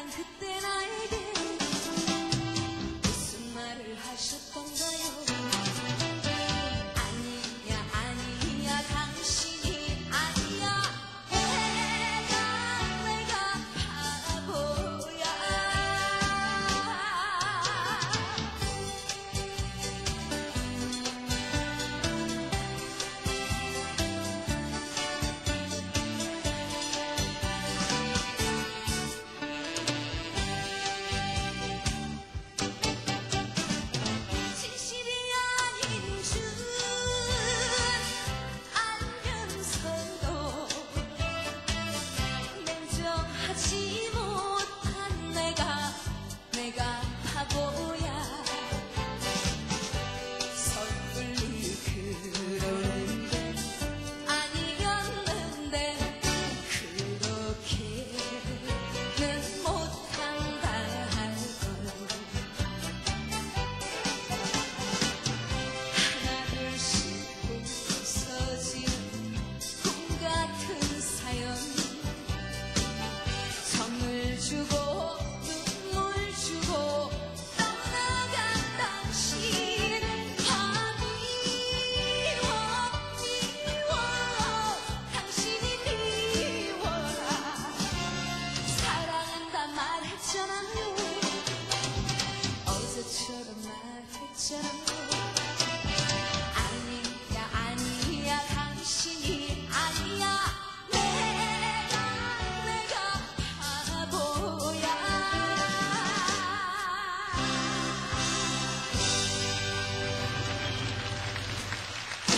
사랑한 그때 나에게 무슨 말을 하셨던가요? 아니야 아니야 당신이 아니야 내가 바보야. 진실이 아닌 줄 알면서도 냉정하지 못한 내가 바보야. 섣불리 그러는데 아니었는데 그렇게는 못한다 할걸. 하나둘씩 부서지는 꿈 같은 사연, 선물 주고 눈물 주고 떠나간 당신 미워 당신이 미워라. 사랑한다 말했잖아요.